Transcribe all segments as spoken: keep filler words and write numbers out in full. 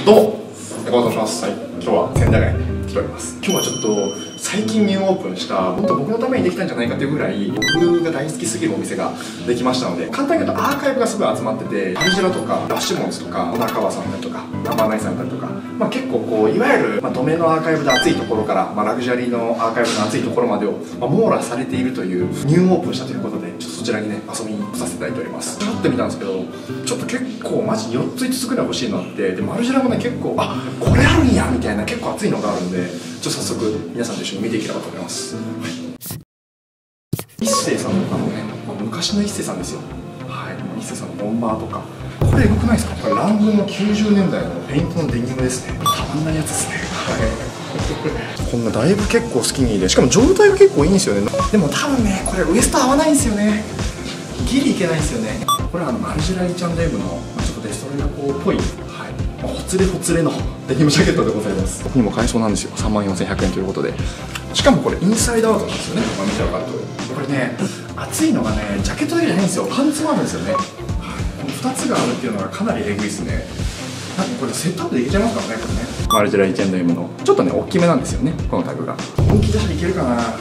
どうも、中尾と申します。はい、今日は千駄ヶ谷に来ております。今日はちょっと最近ニューオープンした本当僕のためにできたんじゃないかというぐらい僕が大好きすぎるお店ができましたので、簡単に言うとアーカイブがすごい集まってて、アルジェラとかダッシュモンズとか小田川さんだとかナンバーナインさんだとか、まあ、結構こういわゆる、まあ、ドメのアーカイブで熱いところから、まあ、ラグジュアリーのアーカイブの熱いところまでを、まあ、網羅されているというニューオープンしたということで、ちょっとそちらにね遊びに来させていただいております。ちょっと見たんですけど、ちょっと結構マジよっついつつくらい欲しいのあって、でマルジェラもね結構あこれあるんやみたいな結構熱いのがあるんで、ちょっと早速皆さんと一緒に見ていければと思います。はい、一星さんとかのね、昔の一星さんですよ。はい、一星さんのボンバーとか、これエグくないですか？これラングのきゅうじゅうねんだいのペイントのデニムですね。たまんないやつですね。はい、こんなだいぶ結構スキニーで、しかも状態が結構いいんですよね。でも多分ねこれウエスト合わないんですよね。ギリいけないんですよね。これはあのマルジェラ エイチアンドエム のちょっとデストロイヤーっぽい、はい、ほつれほつれのデニムジャケットでございます。僕にも買えそうなんですよ。さんまんよんせんひゃくえんということで、しかもこれインサイドアウトなんですよね。まあ、見て分かるとこれね、熱いのがねジャケットだけじゃないんですよ。パンツもあるんですよね。はい、このふたつがあるっていうのがかなりエグいですね。なんかこれセットアップでいけちゃいますからね、これね。マルジェラ エイチアンドエム のちょっとね大きめなんですよね、このタグが。本気出していけるかな。あー、なん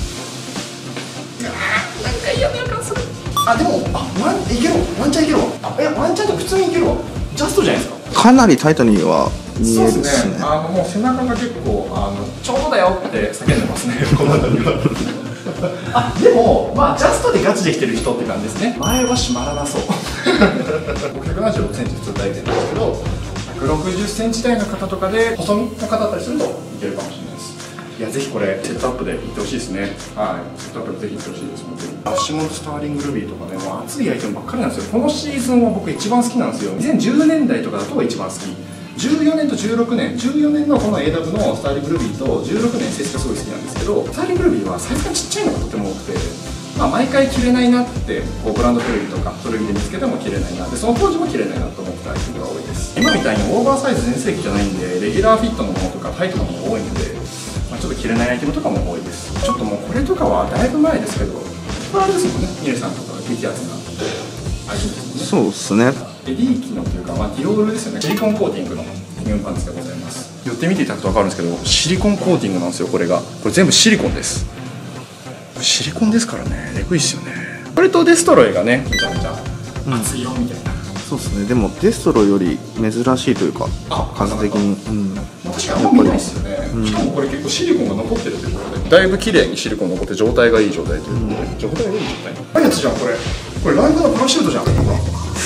か嫌な予感する。あ、でも、あ、ワン、いけるわ、ワンチャンいけるわ。あ、いや、ワンチャンと普通にいけるわ。ジャストじゃないですか。 かなりタイトには見えるですね。 そうですね。あの、もう背中が結構、あの、ちょうどだよって叫んでますね。この辺りは。あ、でも、まあ、ジャストでガチできてる人って感じですね。前は締まらなそう。僕ひゃくななじゅうろくセンチ普通大体なんですけど、ひゃくろくじゅっセンチ台の方とかで細身の方だったりするといけるかもしれないです。いや、ぜひこれセットアップでいってほしいですね。はい、セットアップでぜひいってほしいです。本当にダッシュモンズスターリングルビーとかね、もう熱いアイテムばっかりなんですよ。このシーズンは僕一番好きなんですよ。にせんじゅうねんだいとかだと一番好き。じゅうよねんとじゅうろくねん、じゅうよねんのこの エーダブリュー のスターリングルビーとじゅうろくねんセスがすごい好きなんですけど、スターリングルビーはサイズがちっちゃいのがとても多くて、まあ、毎回着れないなってこうブランド古着とか古着で見つけても着れないなで、その当時も着れないなと思ったアイテムが多いです。今みたいにオーバーサイズ全盛期じゃないんで、レギュラーフィットのものとかタイトなものが多いので、まあ、ちょっと着れないアイテムとかも多いです。ちょっともうこれとかはだいぶ前ですけど、これあれですもんね、ミレさんとかが激アツなアイテムですもんね。そうですね。エディ機能というか、まあ、ディオールですよね。シリコンコーティングのニューパンツでございます。寄ってみていただくと分かるんですけど、シリコンコーティングなんですよ。これがこれ全部シリコンです。シリコンですからね、エグいっすよね。これとデストロイがね、めちゃめちゃ熱いよみたいな、うん、 そうですね。でもデストロイより珍しいというか、数的に、うん、 確かにあんま見ないですよね、うん、しかもこれ結構シリコンが残ってるということで、だいぶ綺麗にシリコン残って状態がいい状態ということで、うん、状態がいい状態何やつじゃんこれ。これラングのパラシュートじゃん。これの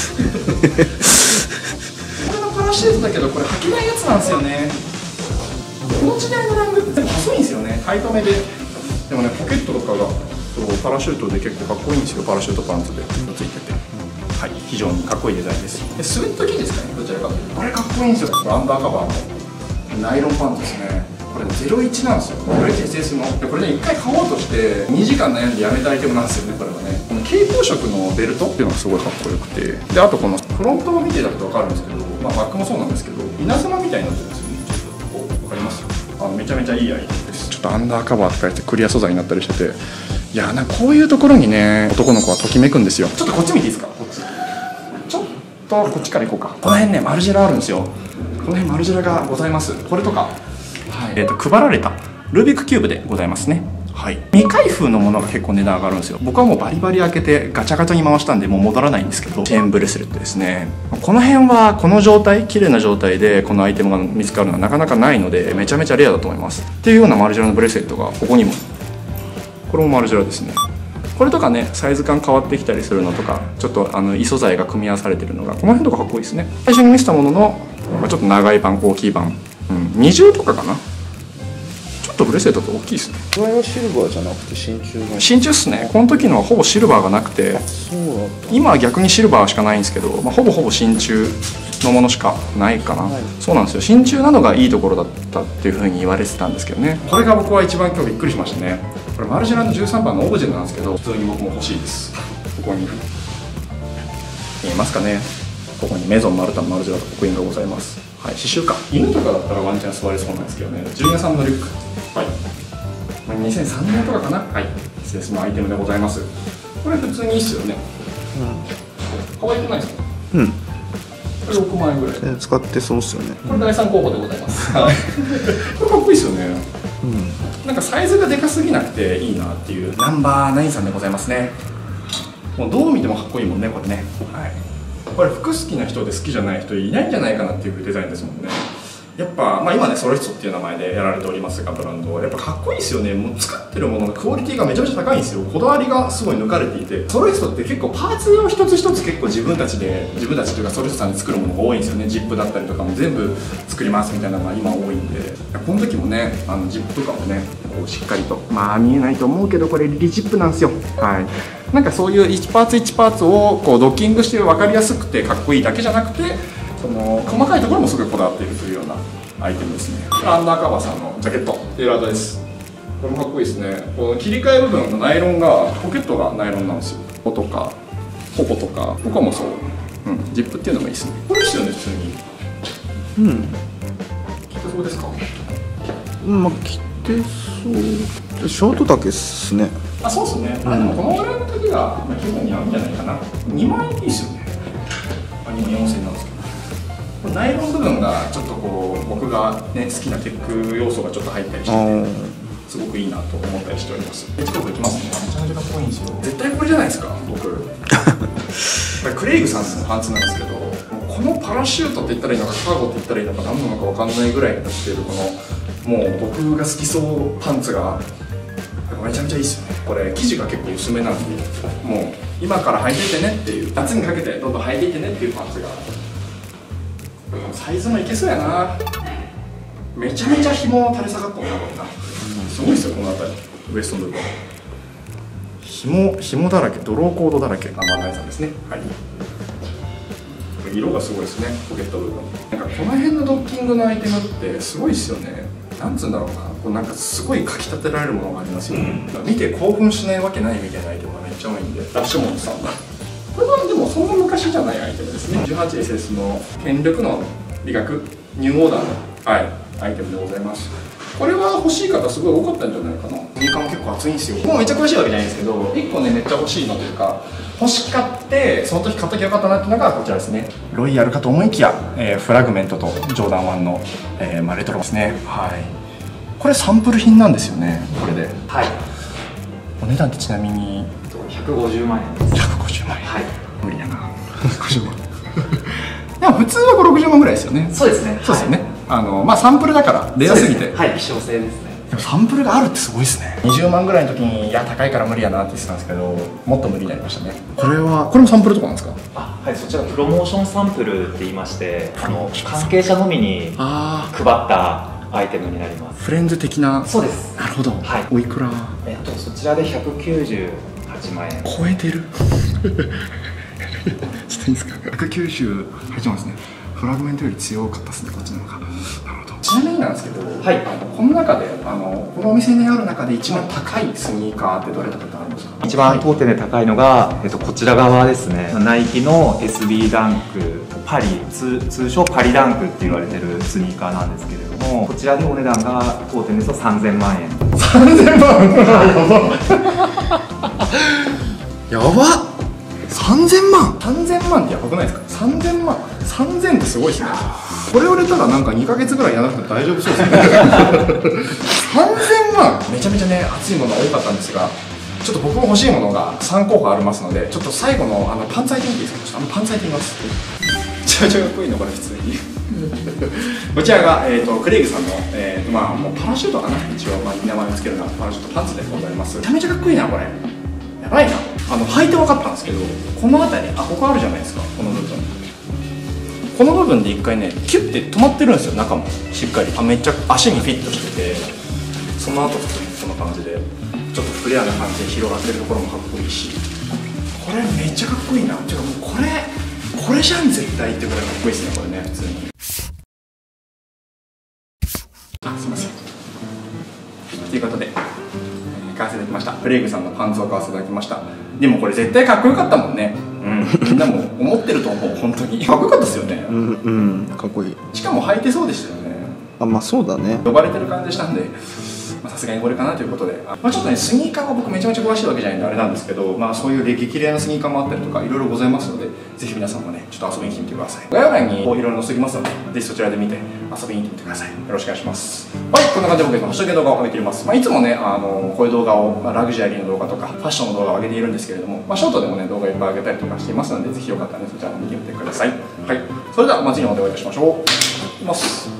パラシュートだけどこれ履けないやつなんですよね。この時代のラングって全部細いんですよね、タイトめで。でもね、ポケットとかがそうパラシュートで結構かっこいいんですよ。パラシュートパンツでついてて、はい、非常にかっこいいデザインです。でスウェット着ですかね、どちらかというとこれかっこいいんですよ。これアンダーカバーのナイロンパンツですね。これゼロイチなんですよ。ゼロイチエスエス ので、これねいっかい買おうとしてにじかん悩んでやめたアイテムなんですよね。これはね、この蛍光色のベルトっていうのがすごいかっこよくて、であとこのフロントを見ていただくと分かるんですけど、まあ、バックもそうなんですけど稲妻みたいになってるんですよね。ちょっとこう分かります？あのめちゃめちゃいいアイテムです。ちょっとアンダーカバーって書いてクリア素材になったりしてて、いやなんかこういうところにね男の子はときめくんですよ。ちょっとこっち見ていいですか？こっちちょっとこっちから行こうか。この辺ねマルジェラあるんですよ。この辺マルジェラがございます。これとか、はい、えーと配られたルービックキューブでございますね。はい、未開封のものが結構値段上がるんですよ。僕はもうバリバリ開けてガチャガチャに回したんでもう戻らないんですけど、チェーンブレスレットですね。この辺はこの状態、綺麗な状態でこのアイテムが見つかるのはなかなかないので、めちゃめちゃレアだと思います。っていうようなマルジェラのブレスレットがここにも、これもマルジェラですね。これとかねサイズ感変わってきたりするのとか、ちょっとあの異素材が組み合わされてるのがこの辺とかかっこいいですね。最初に見せたものの、まあ、ちょっと長い版、大きい版、うん、にじゅうとかかな。ちょっとブレスレットって大きいですね。 これはシルバーじゃなくて真鍮が真鍮っすね。この時のはほぼシルバーがなくて、今は逆にシルバーしかないんですけど、まあ、ほぼほぼ真鍮のものしかないかな、はい、そうなんですよ。真鍮なのがいいところだったっていうふうに言われてたんですけどね。これが僕は一番今日びっくりしましたね。これマルジェラのじゅうさんばんのオブジェなんですけど、普通に僕も欲しいです。ここに見えますかね。ここにメゾンマルタンマルジェラと刻印がございます。はい、刺繍か。犬とかだったらワンチャン座れそうなんですけどね。ジュニアさんのリュック、はい、まあ、にせんさんねんとかかな。はい、エスエスのアイテムでございます。これ普通にいいっすよね。うん、可愛くないですか？ うん、 これろくまんえんぐらい。 で使ってそうっすよね。 これだいさん候補でございます。はい。これかっこいいですよね。 うん。 なんかサイズがでかすぎなくていいなっていうナンバーナインさんでございますね。もうどう見てもかっこいいもんね、これね。はい。これ服好きな人で好きじゃない人いないんじゃないかなっていうデザインですもんね。やっぱ、まあ、今ねソロリストっていう名前でやられておりますが、ブランドやっぱかっこいいですよね。もう作ってるもののクオリティがめちゃめちゃ高いんですよ。こだわりがすごい抜かれていて、ソロリストって結構パーツを一つ一つ結構自分たちで自分たちというかソロリストさんで作るものが多いんですよね。ジップだったりとかも全部作りますみたいなのが今多いんで、この時もねあのジップとかもねこうしっかりと、まあ見えないと思うけどこれリジップなんですよ。はい。なんかそういういちパーツいちパーツをこうドッキングして分かりやすくてかっこいいだけじゃなくて、その細かいところもすごいこだわっているというようなアイテムですね。アンダーカバーさんのジャケットテーラードです。これもかっこいいですね。この切り替え部分のナイロンがポケットがナイロンなんですよ。こことかこことかここもそう、うん、ジップっていうのもいいですね。これですよね普通に。うん。着てそうですか？ まあ着てそう。ショートだけっすね。 あ、そうですね。あ、でもこのぐらいの時がまあ気分に合うんじゃないかな。にまんえんいいですよね。あ、にまんよんせんえんなんですけど。ナイロン部分がちょっとこう僕が、ね、好きなテック要素がちょっと入ったりしてすごくいいなと思ったりしております。近く行きますね。めちゃめちゃかっこいいんですよ。絶対これじゃないですか僕。これクレイグさんのパンツなんですけど、このパラシュートって言ったらいいのかカーゴって言ったらいいのか何なのか分かんないぐらいになっているこのもう僕が好きそうパンツがめちゃめちゃいいですよね。これ生地が結構薄めなんでもう今から履いていってねっていう、夏にかけてどんどん履いていってねっていうパンツがサイズもいけそうやな。めちゃめちゃ紐垂れ下がったもんなこれな。すごいですよこの辺りウエストの部分。紐紐だらけ、ドローコードだらけナンバーナインさんですね。はい。色がすごいですねポケット部分。なんかこの辺のドッキングのアイテムってすごいですよね。なんつうんだろうな、こうなんかすごいかきたてられるものがありますよね。見て興奮しないわけないみたいなアイテムがめっちゃ多いんで。ラッシュモンさんだ。これはでもそんな昔じゃないアイテムですね。じゅうはちエスエス の権力の美学ニューオーダーの、はい、アイテムでございます。これは欲しい方すごい多かったんじゃないかな。スニーカーも結構熱いんですよ。もうめっちゃ詳しいわけじゃないんですけど、いっこねめっちゃ欲しいのというか欲しかってその時買っときゃよかったなっていうのがこちらですね。ロイヤルかと思いきや、えー、フラグメントとジョーダンワンの、えーまあ、レトロですね。はい。これサンプル品なんですよねこれで。 はい。 お値段ってちなみにひゃくごじゅうまんえんです。 ひゃくごじゅうまんえん。 はい。 無理やな。ひゃくごじゅうまん。でも普通はごじゅうろくじゅうまんぐらいですよね。 そうですね。 そうですよね。あのまあサンプルだからレアすぎて。 はい、希少性ですね。 でもサンプルがあるってすごいですね。にじゅうまんぐらいの時にいや高いから無理やなって言ってたんですけど、もっと無理になりましたね。これはこれもサンプルとかなんですか？ あ、はい、そちらプロモーションサンプルって言いまして、あの関係者のみに配ったアイテムになります。 フレンズ的な。 そうです。 なるほど。 はい。 おいくら？ えっとそちらでひゃくきゅうじゅうはちまんえん。 超えてる。ちょっといいですか？ひゃくきゅうじゅうはちまんですね。フラグメントより強かったですねこっちの方が。なるほど。ちなみになんですけど、はい、あのこの中であのこのお店にある中で一番高いスニーカーってどれだったあるんですか？ 一番当店で高いのが、えっと、こちら側ですね。ナイキの エスビー ダンクパリ、通, 通称パリダンクって言われてるスニーカーなんですけれども、こちらでお値段が当店ですとさんぜんまんえん。 さんぜんまんやばっ。やばっ。さんぜんまんさんぜんまんってやばくないですか？さんぜんまんさんぜんってすごいですね。これ売れたらなんかにかげつぐらいやらなくて大丈夫そうですね。さんぜんまんめちゃめちゃね熱いものが多かったんですが、ちょっと僕も欲しいものがさんこうほありますので、ちょっと最後のあのパンツ履いてみていいですか？ちょっとあのパンツ履いてみます。めちゃめちゃかっこいいのこれ普通に。こちらが、えー、とクレイグさんの、えー、まあもうパラシュートかな一応、まあ、名前をつけるのはパラシュートパンツでございます。めちゃめちゃかっこいいなこれ。やばいな。あの履いて分かったんですけど、この辺りあここあるじゃないですか。この部分この部分で一回ねキュッて止まってるんですよ。中もしっかりあめっちゃ足にフィットしてて、その後その感じでちょっとフレアな感じで広がってるところもかっこいいし、これめっちゃかっこいいな。てかもうこれこれじゃん絶対ってぐらいかっこいいですねこれね普通に。あすいませんということで、えー、買わせていただきました。クレイグさんのパンツを買わせていただきました。でもこれ絶対かっこよかったもんね。うん、みんなも思ってると思う。本当にかっこよかったですよね。 うんうんかっこいい。 しかも履いてそうでしたよね。 あまあそうだね。 呼ばれてる感じしたんで、 さすがにこれかなということで、まあ、ちょっとねスニーカーは僕めちゃめちゃ詳しいわけじゃないんであれなんですけど、まあ、そういう激レアなスニーカーもあったりとかいろいろございますので、ぜひ皆さんもねちょっと遊びに来てみてください。概要欄にいろいろ載せておきますので、ぜひそちらで見て遊びに行ってみてください。よろしくお願いします。はい、こんな感じで僕今ハッシュタグ動画を上げています。まあ、いつもねあのこういう動画を、まあ、ラグジュアリーの動画とかファッションの動画を上げているんですけれども、まあ、ショートでもね動画いっぱい上げたりとかしていますので、ぜひよかったらねそちらも見てみてください。はい、それではまあ次の動画でお会いしましょう。いきます。